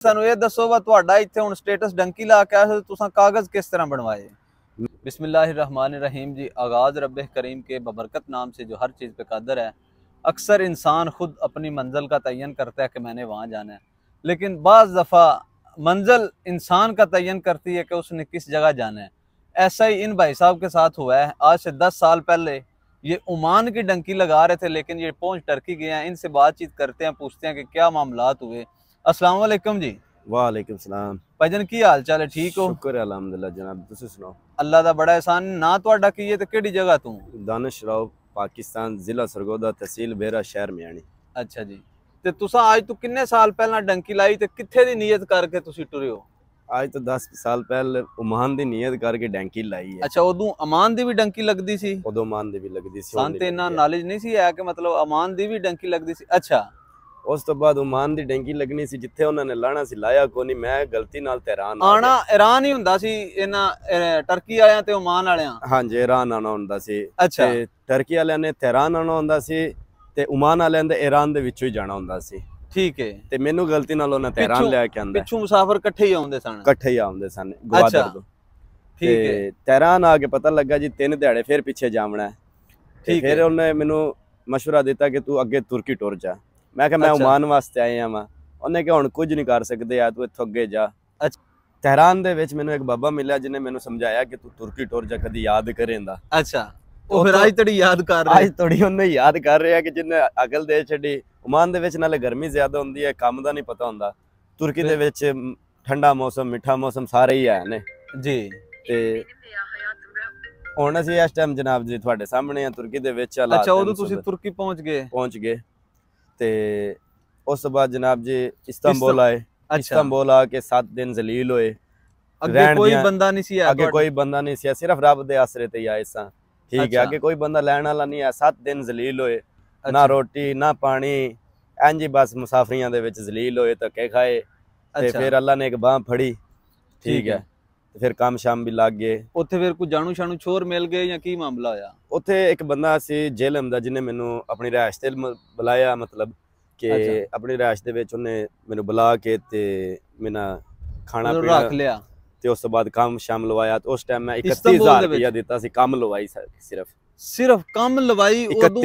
ਸਾਨੂੰ ਇਹ ਦੱਸੋ ਵਾ ਤੁਹਾਡਾ ਇੱਥੇ ਹੁਣ स्टेटस डंकी ला के आया तुसा कागज किस तरह बनवाए। बिस्मिल्लाहिर्रहमानिर्रहीम जी। आगाज रब करीम के बबरकत नाम से जो हर चीज़ पे कादर है। अक्सर इंसान खुद अपनी मंजिल का तयन करता है कि मैंने वहाँ जाना है, लेकिन बाज़ दफ़ा मंजिल इंसान का तयन करती है कि उसने किस जगह जाना है। ऐसा ही इन भाई साहब के साथ हुआ है। आज से 10 साल पहले ये ओमान की डंकी लगा रहे थे, लेकिन ये पहुंच टर्की गए हैं। इनसे बातचीत करते हैं, पूछते हैं कि क्या मामलात हुए। अस्सलाम वालेकुम जी। वालेकुम सलाम भाईजान की हाल चाल है, ठीक हो? शुक्र है अल्हम्दुलिल्लाह जनाब, तुसी सुनाओ। अल्लाह दा बड़ा एहसान। ना तुहाडा की है ते केड़ी जगह तू? दानिश राव, पाकिस्तान, जिला सरगोदा, तहसील बेरा, शहर मियानी। अच्छा जी। ते तुसा आज तो किन्ने साल पहला डंकी लाई ते कित्थे दी नीयत करके तुसी टुरे हो? आज तो 10 साल पहले ओमान दी नीयत करके डंकी लाई है। अच्छा, उदों अमान दी भी डंकी लगदी सी? उदों ओमान दी भी लगदी सी। सान ते इन्ना नॉलेज नहीं सी है कि मतलब अमान दी भी डंकी लगदी सी। अच्छा, उस तो बाद ओमान दी डंकी लगनी सी, जिथे उन्होंने लाना सी लाया कोनी। मैं गलती नाल तेहरान आना ईरान ही हुंदा सी इना टर्की वालियां ते ओमान वालियां? हां जी, ईरान आना हुंदा सी। अच्छा, ते टर्की वालियां ने तेहरान आना हुंदा सी ते ओमान वालियां ने ईरान दे विचों ही जाना हुंदा सी। ठीक है। ते मेनू गलती नाल उन्होंने तेहरान ले के आंदा। पिछू मुसाफिर इकट्ठे ही आउंदे सन? इकट्ठे ही आउंदे सन ग्वादर तो। ठीक है। तेहरान आके पता लगा जी 3 दिहाड़े फिर पीछे जावना है। ठीक फिर है। उन्हें मैनू मशवरा दिता कि तू अगे तुर्की टुर जा। मैं कहा मैं ओमान वास्ते आया वा। उन्हें कहा हुण कुछ नहीं कर सकते यार, तू इत्थों अगे जा। तेहरान दे विच मैनू एक बाबा मिला जिन्हें मैनू समझाया कि तू तुर्की टुर जा, कदी याद करेंदा। अच्छा, वो फिर आज तड़ी याद कर रहे? आज तड़ी उन्हें याद कर रहे हैं कि जिन्हें अकल दे छड़ी। ओमान दे विच नाले गर्मी ज्यादा हुंदी है, काम दा नहीं पता हुंदा। तुर्की दे विच ठंडा मौसम, मीठा मौसम सारे ही है ने जी। ते हुण असीं इस टाइम जनाब जी तुहाडे सामने हैं तुर्की दे विच हालात। अच्छा, उदों तुसीं तुर्की पहुंच गए? ते उस बाद जनाब जी इस्तांबुल आए। अच्छा। इस्तांबुल आके 7 दिन जलील होए। अगे कोई बंदा नहीं सी? अगे कोई बंदा नहीं सी, सिर्फ रब दे आसरे ते ही आए सा। ठीक है, आगे कोई बंदा लैण वाला नहीं है। 7 दिन जलील होए। ना रोटी ना पानी, इंज ही बस मुसाफरियां दे विच जलील होए, धक्के खाए। ते फिर अल्लाह ने एक बांह फड़ी। ठीक है, फिर काम शाम भी लग गए। उत्थे फिर कोई जानू शानू छोर मिल गए या की मामला होया? उत्थे एक बंदा सी जेलम दा, जिन्हें मैनू अपनी रिहायश ते बुलाया, मतलब कि अपनी रिहायश दे विच उन्हें मैनू बुला के ते मेरा खाना पीना रख लिया ते उस तो बाद काम शाम लवाया। तो उस टाइम मैं 31,000 रुपया दिता सी, काम लवाई सिर्फ काम लवाई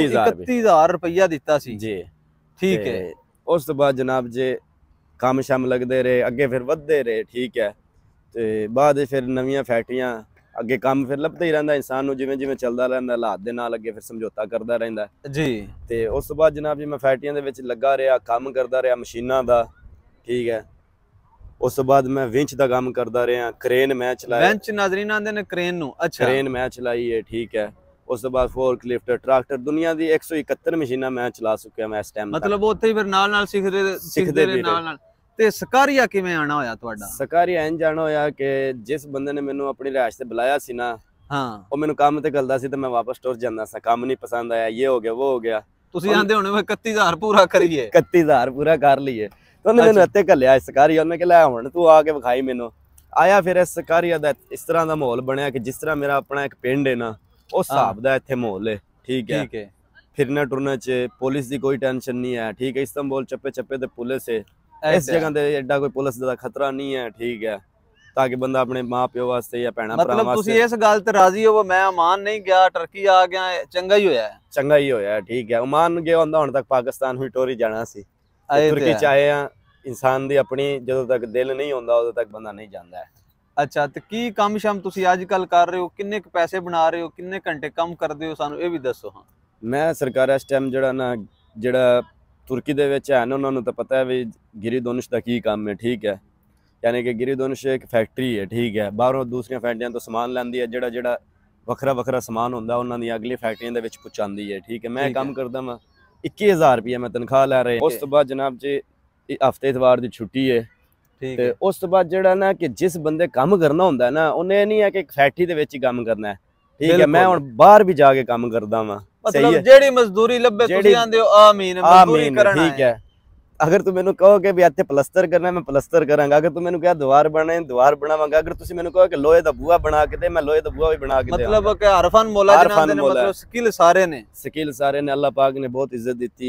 31,000 रुपया दिता सी जी। ठीक है। उस तो बाद जनाब जी काम शाम लगते रहे, अगे फिर वधदे रहे। ठीक है, ते बाद फिर नवीं फैक्ट्रियां अगे काम फिर लभदा ही रहिंदा इंसान नूं, जिवें जिवें चलदा रहिंदा हालात दे नाल अगे फिर समझौता करदा रहिंदा जी। ते उस तो बाद जनाब जी मैं फैक्ट्रियां दे विच लगा रहा, काम करदा रहा मशीनां दा। ठीक है, उस तो बाद मैं विंच दा काम करदा रहा, क्रेन मैं चलाया। विंच नाज़रीन आंदे ने क्रेन नूं? अच्छा, क्रेन मैं चलाई है। ठीक है, उस तो बाद फोर्क लिफ्ट, ट्रैक्टर, दुनिया दी 171 मशीनां मैं चला चुकिया मैं इस टाइम। मतलब उत्थे फिर नाल सीखदे रहे नाल। ते सकारिया किवें आना होया तुहाडा? सकारिया इंज आना होया कि जिस बंदे ने मैनू अपनी रिहायश ते बुलाया सी ना, हाँ, वो मैनू काम ते गलदा सी ते मैं वापस टुर जांदा सा। काम नहीं पसंद आया, ये हो गया वो हो गया। तुसीं आंदे होणे 31,000 पूरा करिए? 31,000 पूरा कर लिए। तो उन्हें मैनू इत्ते घल्लिया सकारिया। उन्हें कहा हुण तू आके विखाई मैनू। आया फिर इस सकारिया दा इस तरह दा माहौल बनया कि जिस तरह मेरा अपना एक पिंड है ना, उस हिसाब दा इत्थे माहौल है। ठीक है, फिरने टुरने च पुलिस दी कोई टेंशन नहीं है। ठीक है, इस्तांबुल चप्पे चप्पे ते पुलिस है। इस जगह ते एडा कोई पुलिस दा खतरा नहीं है। ठीक है, ताकि बंदा अपने मां प्यो वास्ते या भैणा भरा मतलब तुसी इस गल ते राजी हो मैं ओमान नहीं गया, टर्की आ गया, चंगा ही होया है? चंगा ही होया। ठीक है, ओमान गया हुंदा हुण तक पाकिस्तान ही टोरी जाना सी। तुर्की च आए आ, इंसान दी अपनी जदों तक दिल नहीं होंदा उदों तक बंदा नहीं जांदा है। अच्छा, ते की काम शाम तुसी अजकल कर रहे हो? किन्ने क पैसे बना रहे हो? किन्ने घंटे काम करदे हो? सानू ये भी दसो। हाँ, मैं सरकार इस टाइम जड़ा ना जड़ा तुर्की दे विच है ना, उन्हां नूं तां पता है भी गिरीदोनुश दा की काम है। ठीक है, यानी कि गिरीदोनुश एक फैक्ट्री है। ठीक है, बाहरों दूसरियां फैक्ट्रियां तो समान लैंदी है, जेड़ा वखरा वखरा समान हुंदा उन्हां दी अगली फैक्ट्रियां दे विच पहुंचांदी है। ठीक है, मैं काम करदा वां, 21,000 रुपया मैं तनख्वाह लै रहा। उस तो बाद जनाब जी हफ्ते इतवार दी छुट्टी है। ठीक है, उस तो बाद जेड़ा ना कि जिस बंदे काम करना हुंदा ना, उन्हें नहीं है कि एक फैक्ट्री दे विच ही काम करना है। ठीक है, मैं हुण बाहर भी जाके काम करदा वां। मतलब जेड़ी मजदूरी लब्बे तुसी आंदे हो आमीन मजदूरी करना है। ठीक है, अगर तू मैनू कहो कि भी इत्थे प्लस्तर करना है, मैं प्लस्तर करांगा। अगर तू मैनू कहे दीवार बनाए, दीवार बनावांगा। अगर तुसी मैनू कहो कि लोहे दा बूहा बना के दे, मैं लोहे दा बूहा भी बना के देवांगा। मतलब कि हरफन मौला जिन्हां दे ने मतलब स्किल सारे ने अल्लाह पाक ने बहुत इज्जत दी है।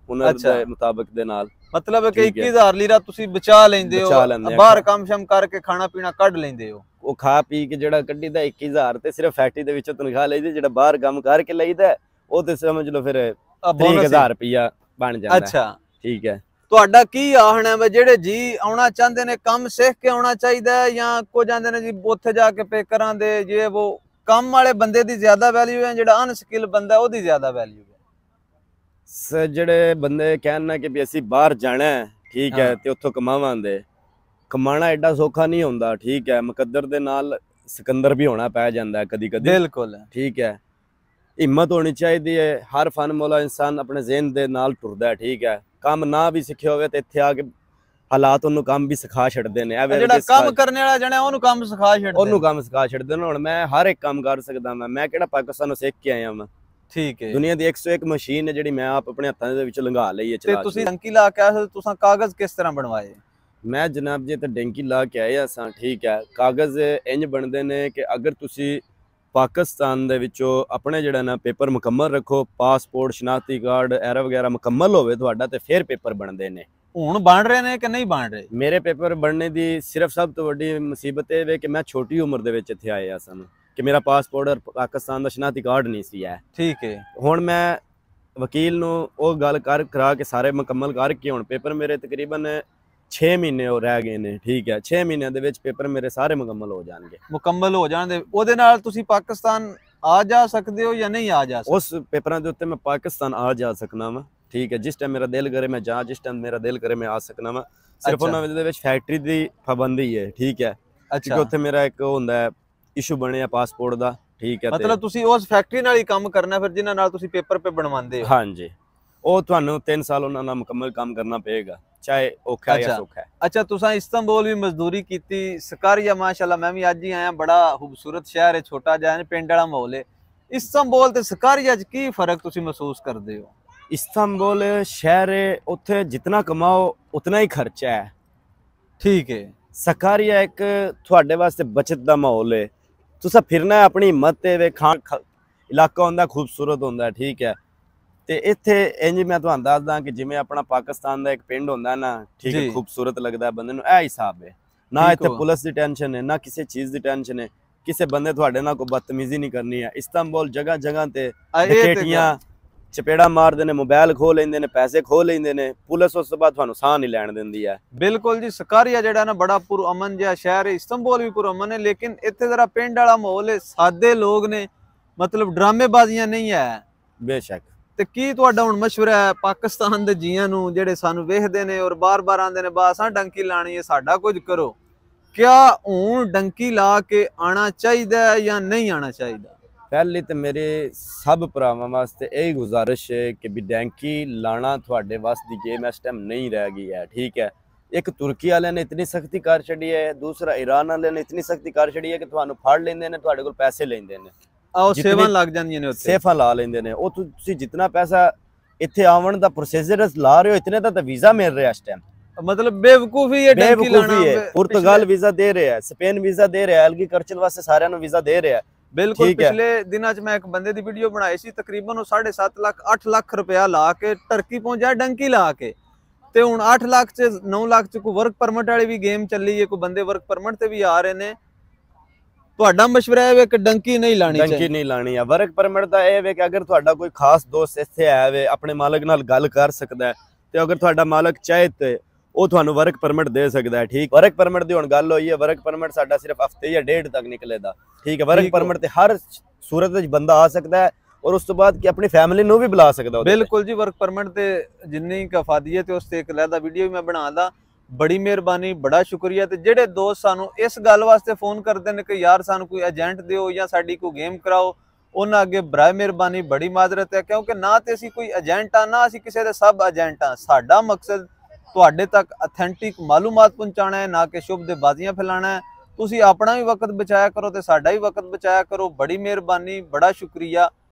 ਹੁਨਰ ਦੇ ਮੁਤਾਬਕ ਦੇ ਨਾਲ। ਮਤਲਬ ਕਿ 21000 ਲੀਰਾ ਤੁਸੀਂ ਬਚਾ ਲੈਂਦੇ ਹੋ, ਬਾਹਰ ਕੰਮ ਸ਼ਮ ਕਰਕੇ ਖਾਣਾ ਪੀਣਾ ਕੱਢ ਲੈਂਦੇ ਹੋ। ਉਹ ਖਾ ਪੀ ਕੇ ਜਿਹੜਾ ਕੱਢੀਦਾ 21000 ਤੇ ਸਿਰਫ ਫੈਕਟਰੀ ਦੇ ਵਿੱਚੋਂ ਤਨਖਾਹ ਲਈਦੀ, ਜਿਹੜਾ ਬਾਹਰ ਕੰਮ ਕਰਕੇ ਲਈਦਾ ਉਹ ਤੇ ਸਮਝ ਲਓ ਫਿਰ 30000 ਰੁਪਇਆ ਬਣ ਜਾਂਦਾ। ਅੱਛਾ ਠੀਕ ਹੈ। ਤੁਹਾਡਾ ਕੀ ਆਖਣਾ ਹੈ ਜਿਹੜੇ ਜੀ ਆਉਣਾ ਚਾਹੁੰਦੇ ਨੇ ਕੰਮ ਸਿੱਖ ਕੇ ਆਉਣਾ ਚਾਹੀਦਾ ਹੈ, ਜਾਂ ਕੁਝ ਆਂਦੇ ਨੇ ਜੀ ਉੱਥੇ ਜਾ ਕੇ ਪੇਕਰਾਂ ਦੇ ਜੇ ਉਹ ਕੰਮ ਵਾਲੇ ਬੰਦੇ ਦੀ ਜ਼ਿਆਦਾ ਵੈਲਿਊ ਹੈ, ਜਿਹੜਾ ਅਨਸਕਿਲ ਬੰਦਾ ਉਹਦੀ ਜ਼ਿਆਦਾ ਵੈਲਿਊ ਹੈ? ਜਿਹੜੇ ਬੰਦੇ ਕਹਿਣ ਕਿ ਵੀ ਅਸੀਂ ਬਾਹਰ ਜਾਣਾ ਹੈ, ਠੀਕ ਹੈ, ਤੇ ਉੱਥੋਂ ਕਮਾਵਾਂਗੇ, ਕਮਾਣਾ ਐਡਾ ਸੌਖਾ ਨਹੀਂ ਹੁੰਦਾ। ਠੀਕ ਹੈ, ਮੁਕੱਦਰ ਦੇ ਨਾਲ ਸਿਕੰਦਰ ਵੀ ਹੋਣਾ ਪੈ ਜਾਂਦਾ ਕਦੀ ਕਦੀ। ਬਿਲਕੁਲ ਠੀਕ ਹੈ, ਹਿੰਮਤ ਹੋਣੀ ਚਾਹੀਦੀ ਹੈ। ਹਰ ਫਨ ਮੌਲਾ ਇਨਸਾਨ ਆਪਣੇ ਜ਼ਿਹਨ ਦੇ ਨਾਲ ਟੁਰਦਾ। ਠੀਕ ਹੈ, ਕੰਮ ਨਾ ਵੀ ਸਿੱਖਿਆ ਹੋਵੇ ਤੇ ਇੱਥੇ ਆ ਕੇ ਹਾਲਾਤ ਉਹਨੂੰ ਕੰਮ ਵੀ ਸਿਖਾ ਛੱਡਦੇ ਨੇ। ਜਿਹੜਾ ਕੰਮ ਕਰਨ ਵਾਲਾ ਜਣਾ ਉਹਨੂੰ ਕੰਮ ਸਿਖਾ ਛੱਡਦੇ, ਉਹਨੂੰ ਕੰਮ ਸਿਖਾ ਛੱਡਦੇ ਨੇ। ਹੁਣ ਮੈਂ ਹਰ ਇੱਕ ਕੰਮ ਕਰ ਸਕਦਾ, ਮੈਂ ਕਿਹੜਾ ਪਾਕਿਸਤਾਨੋਂ ਸਿੱਖ ਕੇ ਆਇਆ ਮੈਂ। ਠੀਕ ਹੈ, ਦੁਨੀਆ ਦੀ 101 ਮਸ਼ੀਨ ਹੈ ਜਿਹੜੀ ਮੈਂ ਆਪ ਆਪਣੇ ਹੱਥਾਂ ਦੇ ਵਿੱਚ ਲੰਘਾ ਲਈ ਹੈ। ਤੇ ਤੁਸੀਂ ਡੰਕੀ ਲਾ ਕੇ ਆਏ, ਤੁਸੀਂ ਕਾਗਜ਼ ਕਿਸ ਤਰ੍ਹਾਂ ਬਣਵਾਏ? ਮੈਂ ਜਨਾਬ ਜੀ ਤੇ ਡੰਕੀ ਲਾ ਕੇ ਆਇਆ ਸਾਂ। ਠੀਕ ਹੈ, ਕਾਗਜ਼ ਇੰਜ ਬਣਦੇ ਨੇ ਕਿ ਅਗਰ ਤੁਸੀਂ ਪਾਕਿਸਤਾਨ ਦੇ ਵਿੱਚੋਂ ਆਪਣੇ ਜਿਹੜਾ ਨਾ ਪੇਪਰ ਮੁਕੰਮਲ ਰੱਖੋ, ਪਾਸਪੋਰਟ, ਸ਼ਨਾਖਤੀ ਕਾਰਡ ਐਰਾ ਵਗੈਰਾ ਮੁਕੰਮਲ ਹੋਵੇ ਤੁਹਾਡਾ, ਤੇ ਫਿਰ ਪੇਪਰ ਬਣਦੇ ਨੇ। ਹੁਣ ਬਣ ਰਹੇ ਨੇ ਕਿ ਨਹੀਂ ਬਣ ਰਹੇ? ਮੇਰੇ ਪੇਪਰ ਬਣਨੇ ਦੀ ਸਿਰਫ ਸਭ ਤੋਂ ਵੱਡੀ ਮੁਸੀਬਤ ਇਹ ਵੇ ਕਿ ਮੈਂ ਛੋਟੀ ਉਮਰ ਦੇ ਵਿੱਚ ਇੱਥੇ ਆਇਆ ਸਾਂ ਕਿ ਮੇਰਾ ਪਾਸਪੋਰਟ ਔਰ ਪਾਕਿਸਤਾਨ ਦਾ ਸ਼ਨਾਖਤੀ ਕਾਰਡ ਨਹੀਂ ਸੀ ਹੈ। ਠੀਕ ਹੈ, ਹੁਣ ਮੈਂ ਵਕੀਲ ਨੂੰ ਉਹ ਗੱਲ ਕਰਾ ਕੇ ਸਾਰੇ ਮੁਕੰਮਲ ਕਰਕੇ ਹੁਣ ਪੇਪਰ ਮੇਰੇ ਤਕਰੀਬਨ 6 ਮਹੀਨੇ ਹੋ ਰਹਿ ਗਏ ਨੇ। ਠੀਕ ਹੈ, 6 ਮਹੀਨਿਆਂ ਦੇ ਵਿੱਚ ਪੇਪਰ ਮੇਰੇ ਸਾਰੇ ਮੁਕੰਮਲ ਹੋ ਜਾਣਗੇ। ਮੁਕੰਮਲ ਹੋ ਜਾਣਗੇ, ਉਹਦੇ ਨਾਲ ਤੁਸੀਂ ਪਾਕਿਸਤਾਨ ਆ ਜਾ ਸਕਦੇ ਹੋ ਜਾਂ ਨਹੀਂ ਆ ਜਾ ਸਕਦੇ? ਉਸ ਪੇਪਰਾਂ ਦੇ ਉੱਤੇ ਮੈਂ ਪਾਕਿਸਤਾਨ ਆ ਜਾ ਸਕਣਾ ਵਾ। ਠੀਕ ਹੈ, ਜਿਸ ਟਾਈਮ ਮੇਰਾ ਦਿਲ ਕਰੇ ਮੈਂ ਜਾ, ਜਿਸ ਟਾਈਮ ਮੇਰਾ ਦਿਲ ਕਰੇ ਮੈਂ ਆ ਸਕਣਾ ਵਾ। ਸਿਰਫ ਉਹਨਾਂ ਦੇ ਵਿੱਚ ਫੈਕਟਰੀ ਦੀ ਪਾਬੰਦੀ ਹੈ। ਠੀਕ ਹੈ, ਕਿਉਂਕਿ ਉੱਥੇ ਮੇਰਾ ਇੱਕ ਹੁੰਦਾ ਹੈ ਇਸ਼ੂ ਬਣਿਆ ਪਾਸਪੋਰਟ ਦਾ। ਠੀਕ ਹੈ, ਮਤਲਬ ਤੁਸੀਂ ਉਸ ਫੈਕਟਰੀ ਨਾਲ ਹੀ ਕੰਮ ਕਰਨਾ ਫਿਰ ਜਿਨ੍ਹਾਂ ਨਾਲ ਤੁਸੀਂ ਪੇਪਰ ਪੇ ਬਣਵਾਉਂਦੇ ਹੋ? ਹਾਂਜੀ, ਉਹ ਤੁਹਾਨੂੰ 3 ਸਾਲ ਉਹਨਾਂ ਨਾਲ ਮੁਕੰਮਲ ਕੰਮ ਕਰਨਾ ਪਏਗਾ, ਚਾਹੇ ਔਖਾ ਜਾਂ ਸੌਖਾ ਹੈ। ਅੱਛਾ, ਤੁਸੀਂ ਇਸਤਾਂਬੁਲ ਵੀ ਮਜ਼ਦੂਰੀ ਕੀਤੀ, ਸਕਾਰੀਆ ਮਾਸ਼ਾਅੱਲਾ ਮੈਂ ਵੀ ਅੱਜ ਹੀ ਆਇਆ, ਬੜਾ ਖੂਬਸੂਰਤ ਸ਼ਹਿਰ ਹੈ, ਛੋਟਾ ਜਿਹਾ ਪਿੰਡ ਵਾਲਾ ਮਾਹੌਲ ਹੈ। ਇਸਤਾਂਬੁਲ ਤੇ ਸਕਾਰੀਆ 'ਚ ਕੀ ਫਰਕ ਤੁਸੀਂ ਮਹਿਸੂਸ ਕਰਦੇ ਹੋ? इस्तांबुल शहर है, उत्थे जितना कमाओ उतना ही खर्चा है। ठीक है, सकारिया एक थोड़े वास्ते बचत का माहौल है, तुसा फिरना है अपनी हिम्मत ते वे इलाका होंदा खूबसूरत होंदा। ठीक है, ते इत्थे इंज मैं तुहानू दसदा कि जिवें अपना पाकिस्तान दा एक पिंड होंदा ना, ठीक है, खूबसूरत लगदा बंदे नूं, ए हिसाब है ना। इत्थे पुलिस दी टेंशन है ना, किसी चीज़ दी टेंशन है, किसी बंदे तुहाडे नाल कोई बदतमीजी नहीं करनी है। इस्तांबुल जगह जगह ते डकैतियां चपेड़ा मारते हैं, मोबाइल खो लेंदे ने, पैसे खो लेंदे ने, पुलिस उस तो बाद तुहानू साह नहीं लैण दिंदी है। बिल्कुल जी, सकारिया जिहड़ा ना बड़ा पुरअमन जिहा शहर है, इस्तांबुल भी पुरअमन है, लेकिन इत्थे जरा पिंड वाला माहौल है, सादे लोग ने, मतलब ड्रामेबाजियां नहीं है। बेशक। ते की तुहाडा हुण मशवरा है पाकिस्तान दे जियां नू जिहड़े सानू वेखदे ने और बार-बार आंदे ने बा असां डंकी लाणी है, साडा कुछ करो, क्या हुण डंकी ला के आना चाहिदा है या नहीं आना चाहिदा? पहले तो मेरे सब भरावां वास्ते यही गुजारिश है कि भी डैंकी लाना थोड़े वास की गेम इस टाइम नहीं रह गई है। ठीक है, एक तुर्की वाले ने इतनी सख्ती कर छड़ी है, दूसरा ईरान वाले ने इतनी सख्ती कर छड़ी है कि तुहानू फड़ लेंदे ने, तुहाडे कोल पैसे लेंदे ने, सेवां लग जांदियां ने, उत्ते सेफा ला लेंदे ने। ओ तुसी जितना पैसा इत्थे आवन दा प्रोसीजर ला रहे हो, इतने दा वीजा मिल रहा है इस टाइम। मतलब बेवकूफी है, डंकी लाना है। पुर्तगाल वीजा दे रहे हैं, स्पेन वीजा दे रहे हैं, अलगी करचल वास्ते सारियां नू वीजा दे रहे हैं। बिल्कुल, पिछले दिनों च मैं एक बंदे दी वीडियो बनाई सी, तकरीबन 7.5 लाख 8 लाख रुपया ला के टर्की पहुंचा डंकी ला के, ते हुण 8 लाख च 9 लाख च कोई वर्क परमिट वाली भी गेम चली है, कोई बंदे वर्क परमिट ते भी आ रहे ने। तुहाडा मशवरा है कि डंकी नहीं लानी चाहिए? डंकी नहीं लानी है। वर्क परमिट दा ये वे कि अगर तुहाडा कोई खास दोस्त इत्थे है वे, अपने मालक नाल गल कर सकदा है, ते अगर तुहाडा मालक चाहे ते ਉਹ ਤੁਹਾਨੂੰ ਵਰਕ ਪਰਮਿਟ ਦੇ ਸਕਦਾ ਹੈ। ਠੀਕ, ਵਰਕ ਪਰਮਿਟ ਦੀ ਹੁਣ ਗੱਲ ਹੋਈ ਹੈ, ਵਰਕ ਪਰਮਿਟ ਸਾਡਾ ਸਿਰਫ ਹਫਤੇ ਜਾਂ 1.5 ਤੱਕ ਨਿਕਲੇਗਾ। ਠੀਕ ਹੈ, ਵਰਕ ਪਰਮਿਟ ਤੇ ਹਰ ਸੂਰਤ ਵਿੱਚ ਬੰਦਾ ਆ ਸਕਦਾ ਹੈ ਔਰ ਉਸ ਤੋਂ ਬਾਅਦ ਕਿ ਆਪਣੀ ਫੈਮਿਲੀ ਨੂੰ ਵੀ ਬੁਲਾ ਸਕਦਾ। ਬਿਲਕੁਲ ਜੀ, ਵਰਕ ਪਰਮਿਟ ਤੇ ਜਿੰਨੀ ਕਫਾਦੀਅਤ ਉਸ ਤੇ ਇੱਕ ਲਹਿਦਾ ਵੀਡੀਓ ਵੀ ਮੈਂ ਬਣਾਉਂਦਾ। ਬੜੀ ਮਿਹਰਬਾਨੀ, ਬੜਾ ਸ਼ੁਕਰੀਆ। ਤੇ ਜਿਹੜੇ ਦੋਸਤ ਸਾਨੂੰ ਇਸ ਗੱਲ ਵਾਸਤੇ ਫੋਨ ਕਰਦੇ ਨੇ ਕਿ ਯਾਰ ਸਾਨੂੰ ਕੋਈ ਏਜੰਟ ਦਿਓ ਜਾਂ ਸਾਡੀ ਕੋਈ ਗੇਮ ਕਰਾਓ, ਉਹਨਾਂ ਅੱਗੇ ਬਰਾਏ ਮਿਹਰਬਾਨੀ ਬੜੀ ਮਾਜ਼ਰਤ ਹੈ, ਕਿਉਂਕਿ ਨਾ ਤੇ ਅਸੀਂ ਕੋਈ ਏਜੰਟ ਆ, ਨਾ ਅਸੀਂ ਕਿਸੇ ਦੇ ਸਬ ਏਜੰਟ ਆ। ਸਾਡਾ ਮਕਸਦ ਤੁਹਾਡੇ ਤੱਕ ਅਥੈਂਟਿਕ ਮਾਲੂਮਾਤ ਪਹੁੰਚਾਉਣਾ ਹੈ, ਨਾ ਕਿ ਸ਼ੁਭ ਦੇ ਬਾਜ਼ੀਆਂ ਫੈਲਾਉਣਾ ਹੈ। ਤੁਸੀਂ ਆਪਣਾ ਵੀ ਵਕਤ ਬਚਾਇਆ ਕਰੋ ਤੇ ਸਾਡਾ ਵੀ ਵਕਤ ਬਚਾਇਆ ਕਰੋ। ਬੜੀ ਮਿਹਰਬਾਨੀ, ਬੜਾ ਸ਼ੁਕਰੀਆ।